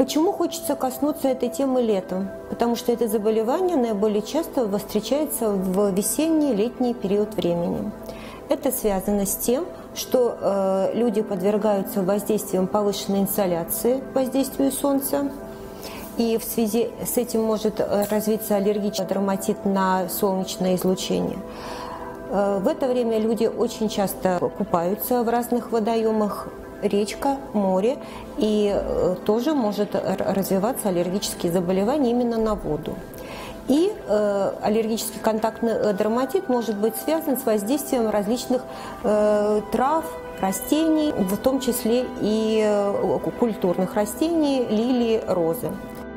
Почему хочется коснуться этой темы летом? Потому что это заболевание наиболее часто встречается в весенний, летний период времени. Это связано с тем, что люди подвергаются воздействиям повышенной инсоляции, воздействию солнца, и в связи с этим может развиться аллергический дерматит на солнечное излучение. В это время люди очень часто купаются в разных водоемах, речка, море, и тоже может развиваться аллергические заболевания именно на воду. И аллергический контактный дерматит может быть связан с воздействием различных трав, растений, в том числе и культурных растений, лилии, розы.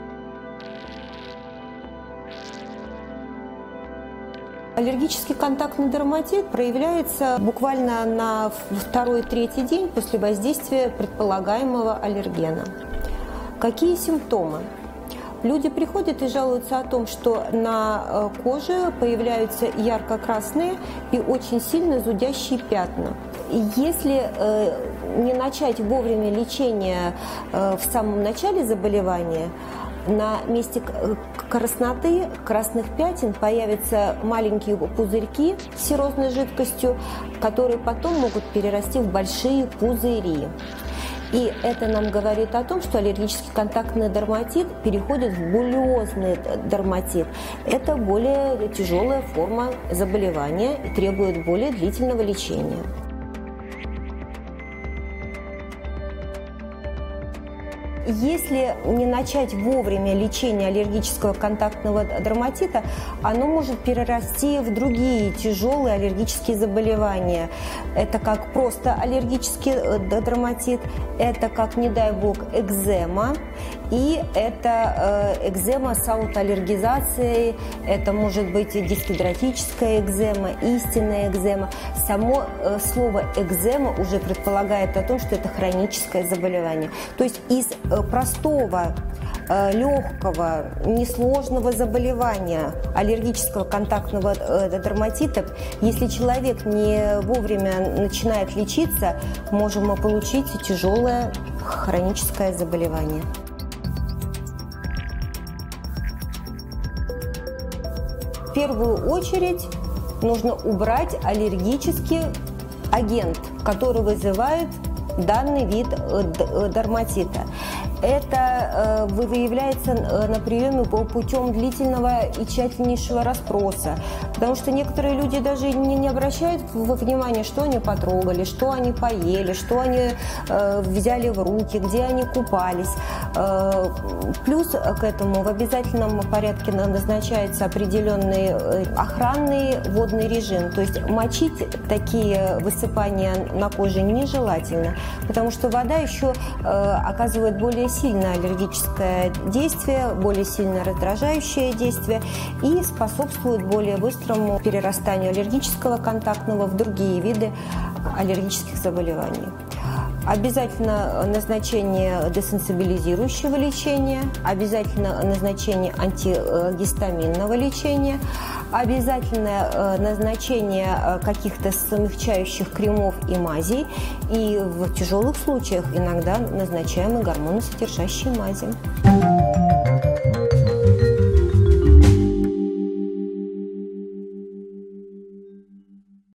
Аллергический контактный дерматит проявляется буквально на второй-третий день после воздействия предполагаемого аллергена. Какие симптомы? Люди приходят и жалуются о том, что на коже появляются ярко-красные и очень сильно зудящие пятна. Если не начать вовремя лечение в самом начале заболевания, на месте красноты, красных пятен появятся маленькие пузырьки с серозной жидкостью, которые потом могут перерасти в большие пузыри. И это нам говорит о том, что аллергический контактный дерматит переходит в буллезный дерматит. Это более тяжелая форма заболевания и требует более длительного лечения. Если не начать вовремя лечение аллергического контактного дерматита, оно может перерасти в другие тяжелые аллергические заболевания. Это как просто аллергический дерматит, это как, не дай бог, экзема, и это экзема с аутоаллергизацией, это может быть дисгидратическая экзема, истинная экзема. Само слово экзема уже предполагает о том, что это хроническое заболевание. То есть из простого, легкого, несложного заболевания аллергического контактного дерматита, если человек не вовремя начинает лечиться, можем мы получить тяжелое хроническое заболевание. В первую очередь нужно убрать аллергический агент, который вызывает данный вид дерматита. Это выявляется на приеме путем длительного и тщательнейшего расспроса, потому что некоторые люди даже не обращают внимания, что они потрогали, что они поели, что они взяли в руки, где они купались. Плюс к этому в обязательном порядке назначается определенный охранный водный режим, то есть мочить такие высыпания на коже нежелательно, потому что вода еще оказывает более сильное аллергическое действие, более сильное раздражающее действие и способствует более быстрому перерастанию аллергического контактного в другие виды аллергических заболеваний. Обязательно назначение десенсибилизирующего лечения, обязательно назначение антигистаминного лечения, обязательно назначение каких-то смягчающих кремов и мазей, и в тяжелых случаях иногда назначаем и гормоносодержащие мази.